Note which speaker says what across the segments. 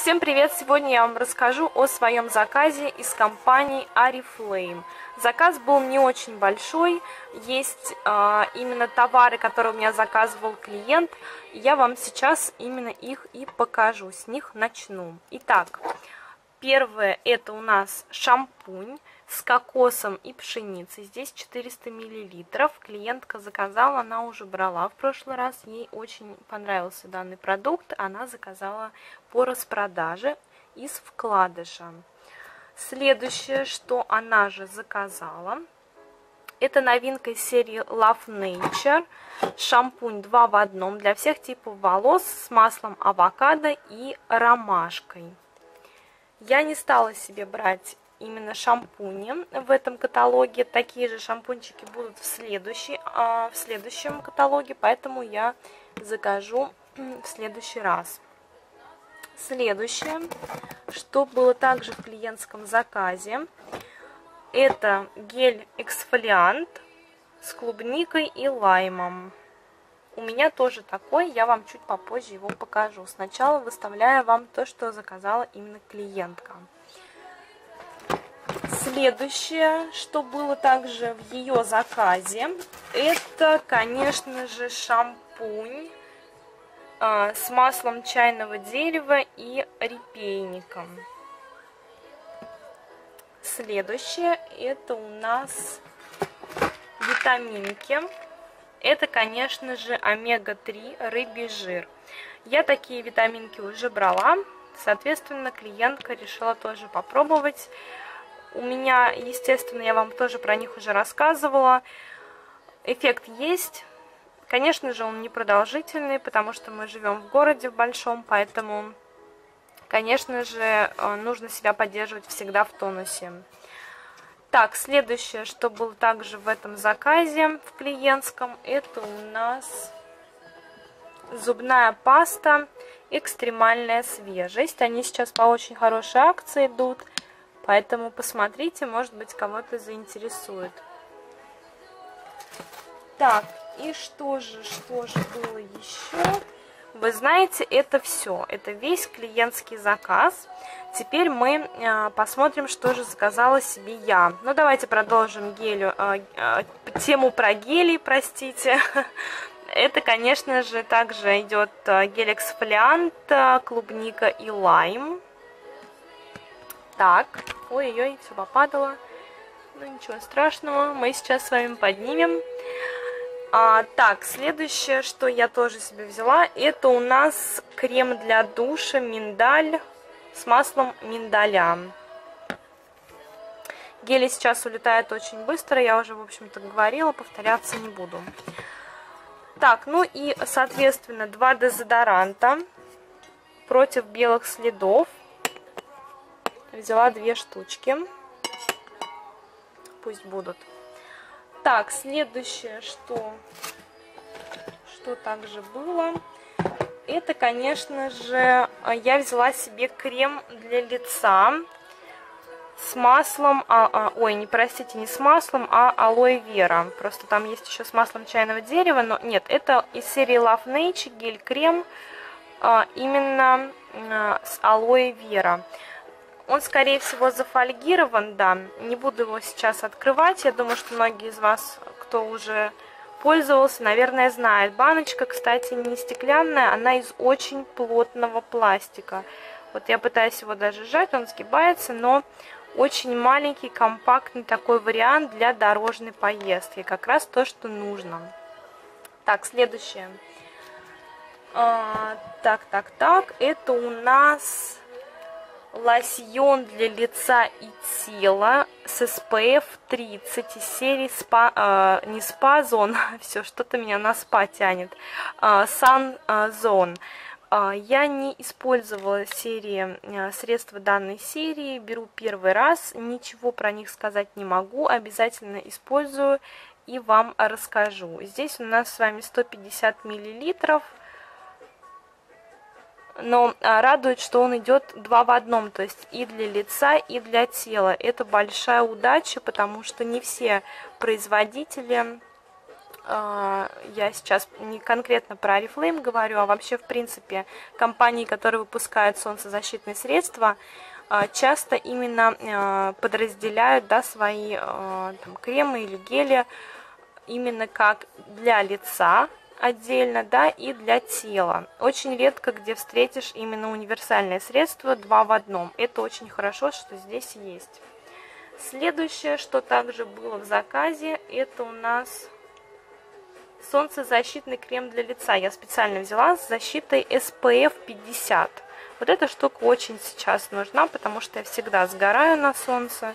Speaker 1: Всем привет! Сегодня я вам расскажу о своем заказе из компании Oriflame. Заказ был не очень большой, есть именно товары, которые у меня заказывал клиент. Я вам сейчас именно их и покажу, с них начну. Итак, первое это у нас шампунь с кокосом и пшеницей. Здесь 400 мл. Клиентка заказала, она уже брала в прошлый раз. Ей очень понравился данный продукт. Она заказала по распродаже из вкладыша. Следующее, что она же заказала, это новинка из серии Love Nature. Шампунь 2 в 1 для всех типов волос с маслом авокадо и ромашкой. Я не стала себе брать именно шампуни в этом каталоге. Такие же шампунчики будут в следующем каталоге, поэтому я закажу в следующий раз. Следующее, что было также в клиентском заказе, это гель-эксфолиант с клубникой и лаймом. У меня тоже такой, я вам чуть попозже его покажу. Сначала выставляю вам то, что заказала именно клиентка. Следующее, что было также в ее заказе, это, конечно же, шампунь с маслом чайного дерева и репейником. Следующее, это у нас витаминки. Это, конечно же, омега-3 рыбий жир. Я такие витаминки уже брала, соответственно, клиентка решила тоже попробовать. У меня, естественно, я вам тоже про них уже рассказывала. Эффект есть. Конечно же, он непродолжительный, потому что мы живем в городе в большом, поэтому, конечно же, нужно себя поддерживать всегда в тонусе. Так, следующее, что было также в этом заказе, в клиентском, это у нас зубная паста «Экстремальная свежесть». Они сейчас по очень хорошей акции идут. Поэтому посмотрите, может быть, кого-то заинтересует. Так, и что же было еще? Вы знаете, это все. Это весь клиентский заказ. Теперь мы посмотрим, что же заказала себе я. Ну, давайте продолжим тему про гели, простите. Это, конечно же, также идет гель-эксфолиант, клубника и лайм. Так, ой-ой-ой, все попадало. Ну, ничего страшного, мы сейчас с вами поднимем. Так, следующее, что я тоже себе взяла, это у нас крем для душа миндаль с маслом миндаля. Гели сейчас улетают очень быстро, я уже, в общем-то, говорила, повторяться не буду. Так, ну и, соответственно, 2 дезодоранта против белых следов. Взяла 2 штучки. Пусть будут. Так, следующее, что также было, это, конечно же, я взяла себе крем для лица с маслом, ой, не простите, не с маслом, а алоэ вера. Просто там есть еще с маслом чайного дерева, но нет, это из серии Love Nature гель-крем именно с алоэ вера. Он, скорее всего, зафольгирован, да. Не буду его сейчас открывать. Я думаю, что многие из вас, кто уже пользовался, наверное, знает. Баночка, кстати, не стеклянная, она из очень плотного пластика. Вот я пытаюсь его даже сжать, он сгибается, но очень маленький, компактный такой вариант для дорожной поездки. Как раз то, что нужно. Так, следующее. Так. Это у нас лосьон для лица и тела с SPF 30 из серии не спа зон, все, что-то меня на спа тянет, Sun Zone. Я не использовала средства данной серии, беру первый раз, ничего про них сказать не могу, обязательно использую и вам расскажу. Здесь у нас с вами 150 мл. Но радует, что он идет 2 в 1, то есть и для лица, и для тела. Это большая удача, потому что не все производители Я сейчас не конкретно про Oriflame говорю, а вообще, в принципе, компании, которые выпускают солнцезащитные средства, часто именно подразделяют, да, свои там, кремы или гели именно как для лица отдельно, да, и для тела. Очень редко где встретишь именно универсальное средство 2 в одном. Это очень хорошо, что здесь есть. Следующее, что также было в заказе, это у нас солнцезащитный крем для лица. Я специально взяла с защитой SPF 50. Вот эта штука очень сейчас нужна, потому что я всегда сгораю на солнце.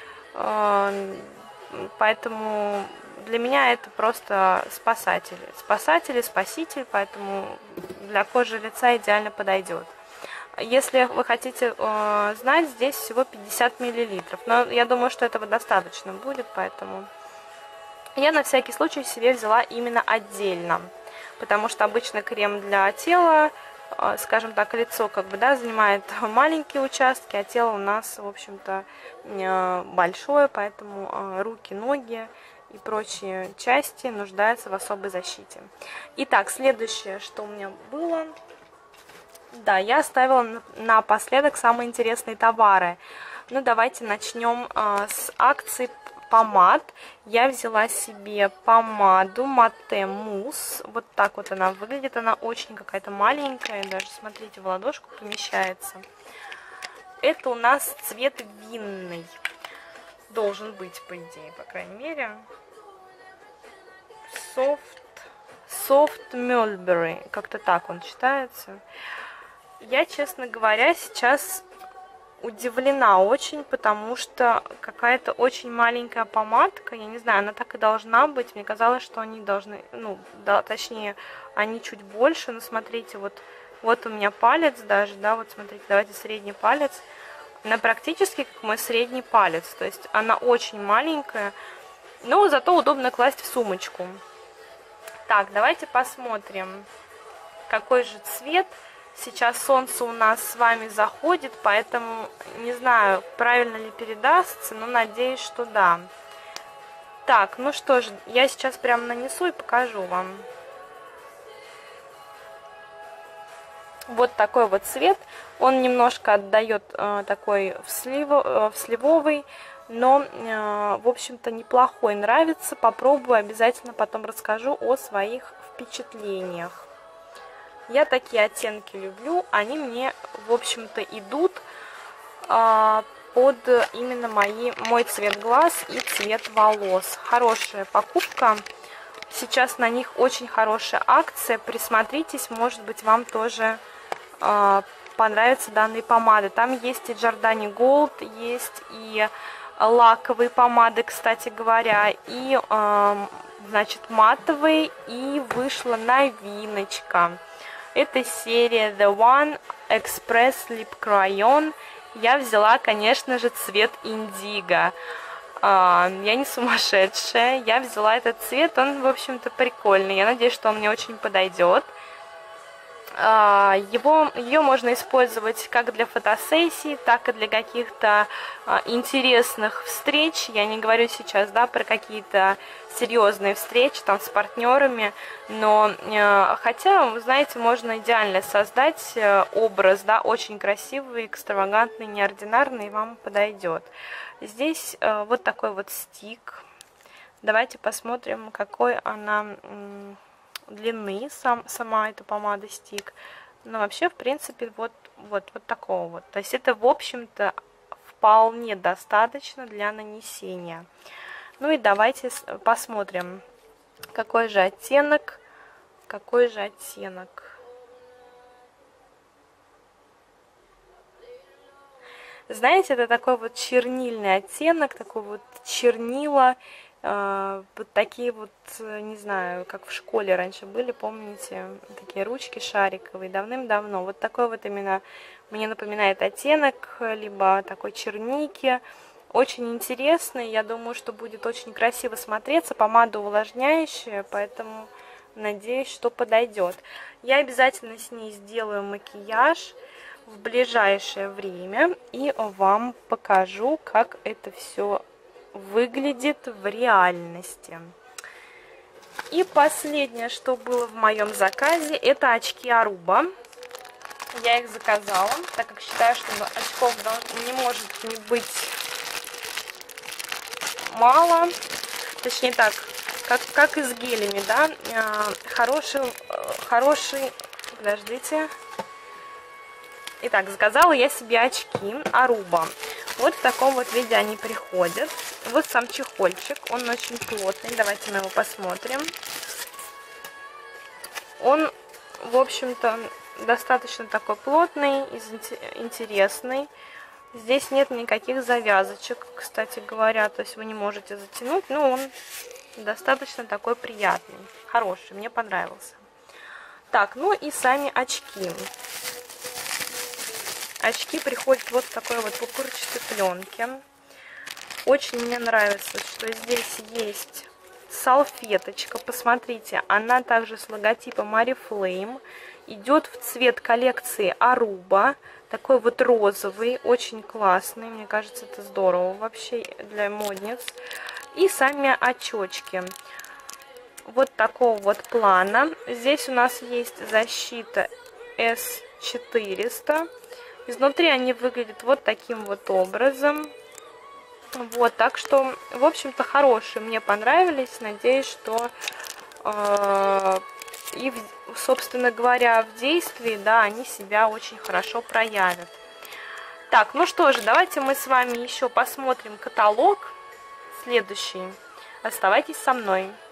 Speaker 1: Поэтому для меня это просто спасатель, спаситель, поэтому для кожи лица идеально подойдет. Если вы хотите знать, здесь всего 50 мл, но я думаю, что этого достаточно будет, поэтому я на всякий случай себе взяла именно отдельно, потому что обычно крем для тела, скажем так, лицо как бы, да, занимает маленькие участки, а тело у нас, в общем-то, большое, поэтому руки, ноги и прочие части нуждаются в особой защите. Итак, следующее, что у меня было. Да, я оставила напоследок самые интересные товары. Ну, давайте начнем с акции помад. Я взяла себе помаду Mate Mousse. Вот так вот она выглядит. Она очень какая-то маленькая. Даже, смотрите, в ладошку помещается. Это у нас цвет винный. Должен быть, по идее, по крайней мере. Soft Mulberry. Как-то так он читается. Я, честно говоря, сейчас удивлена очень, потому что какая-то очень маленькая помадка, я не знаю, она так и должна быть. Мне казалось, что они должны, ну, да, точнее, они чуть больше, но смотрите, вот у меня палец даже, да, вот смотрите, давайте средний палец. Она практически как мой средний палец, то есть она очень маленькая, но зато удобно класть в сумочку. Так, давайте посмотрим, какой же цвет. Сейчас солнце у нас с вами заходит, поэтому не знаю, правильно ли передастся, но надеюсь, что да. Так, ну что же, я сейчас прям нанесу и покажу вам. Вот такой вот цвет. Он немножко отдает такой в сливовый, но, в общем-то, неплохой. Нравится. Попробую, обязательно потом расскажу о своих впечатлениях. Я такие оттенки люблю, они мне, в общем-то, идут под именно мой цвет глаз и цвет волос. Хорошая покупка. Сейчас на них очень хорошая акция. Присмотритесь, может быть, вам тоже понравятся данные помады. Там есть и Giordani Gold, есть и лаковые помады, кстати говоря, и, значит, матовые, и вышла новиночка. Это серия The One Express Lip Crayon. Я взяла, конечно же, цвет индиго. Я не сумасшедшая. Я взяла этот цвет, он, в общем-то, прикольный. Я надеюсь, что он мне очень подойдет. Ее можно использовать как для фотосессий, так и для каких-то интересных встреч. Я не говорю сейчас, да, про какие-то серьезные встречи там с партнерами, но хотя, вы знаете, можно идеально создать образ, да, очень красивый, экстравагантный, неординарный, и вам подойдет. Здесь вот такой вот стик. Давайте посмотрим, какой она длины, сама эта помада стик. Но вообще, в принципе, вот такого вот. То есть это, в общем-то, вполне достаточно для нанесения. Ну и давайте посмотрим, какой же оттенок. Знаете, это такой вот чернильный оттенок, такой вот чернила. Вот такие вот, не знаю, как в школе раньше были, помните, такие ручки шариковые, давным-давно. Вот такой вот именно мне напоминает оттенок, либо такой черники. Очень интересный, я думаю, что будет очень красиво смотреться. Помада увлажняющая, поэтому надеюсь, что подойдет. Я обязательно с ней сделаю макияж в ближайшее время и вам покажу, как это все выглядит в реальности. И последнее, что было в моем заказе, это очки Аруба. Я их заказала, так как считаю, что очков не может не быть мало. Точнее так, как и с гелями, да. Хороший, подождите. Итак, заказала я себе очки Аруба. Вот в таком вот виде они приходят. Вот сам чехольчик, он очень плотный. Давайте мы его посмотрим. Он, в общем-то, достаточно такой плотный, интересный. Здесь нет никаких завязочек, кстати говоря, то есть вы не можете затянуть, но он достаточно такой приятный, хороший, мне понравился. Так, ну и сами очки. Очки приходят вот в такой вот пупырчатой пленке. Очень мне нравится, что здесь есть салфеточка. Посмотрите, она также с логотипом Oriflame. Идет в цвет коллекции Аруба. Такой вот розовый, очень классный. Мне кажется, это здорово вообще для модниц. И сами очечки. Вот такого вот плана. Здесь у нас есть защита S400. Изнутри они выглядят вот таким вот образом. Вот, так что, в общем-то, хорошие, мне понравились. Надеюсь, что собственно говоря, в действии, да, они себя очень хорошо проявят. Так, ну что же, давайте мы с вами еще посмотрим каталог следующий. Оставайтесь со мной.